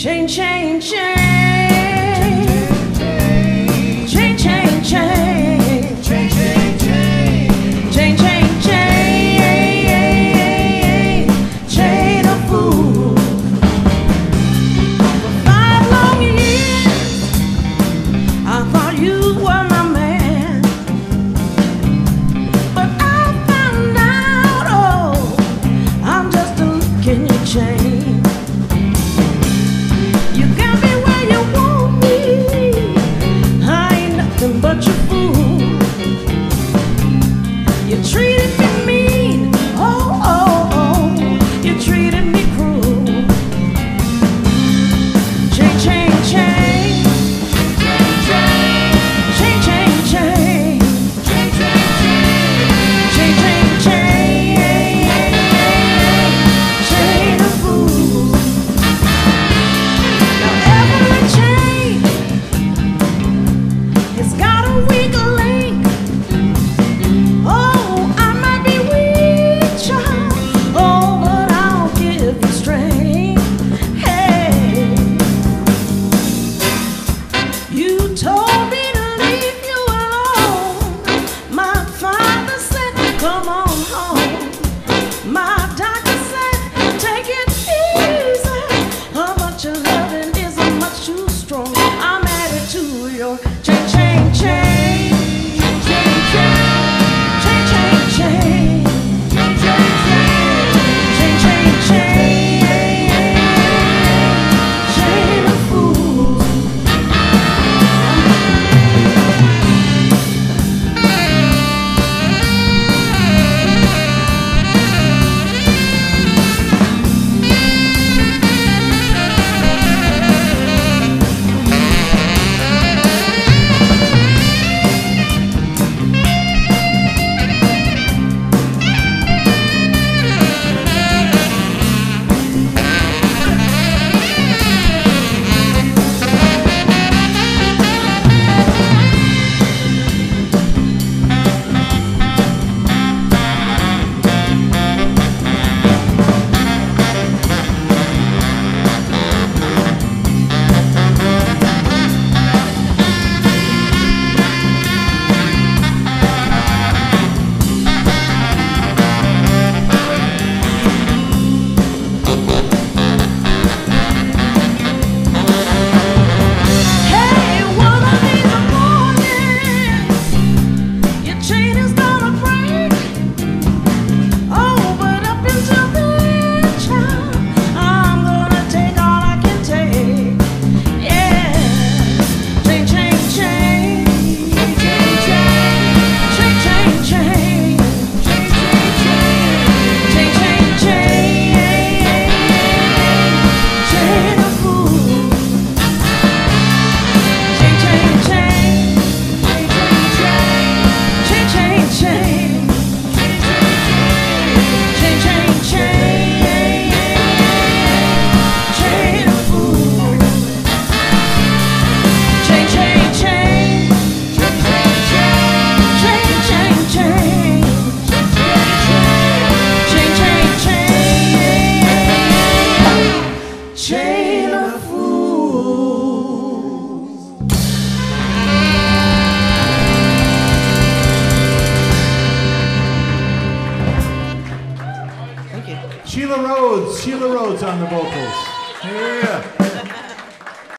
Chain, chain, chain. Chain, chain, chain. Chain, chain, chain. Chain, chain, chain. Chain of food. For 5 long years, I thought you were my man. But I found out, oh, I'm just a link in your chain. But you're fool. You treated me mean. Oh, oh, oh. You treated me cruel. Chain, chain, chain. Chain, chain, chain. Chain, chain, chain. Chain, chain, chain. Chain of fools. Now every chain has got a weak link. Oh, I might be weak, child. Oh, but I'll give you strength. Hey, you told me to leave you alone. My father said, come on home. My doctor said, take it easy. But your loving isn't much too strong. I'm added to your chain, chain, chain. Chain, chain, chain. Chain, chain, chain. Chain, chain, chain. Chain of fools. Chain of fools. Thank you. Sheila Rhodes on the vocals. Yeah.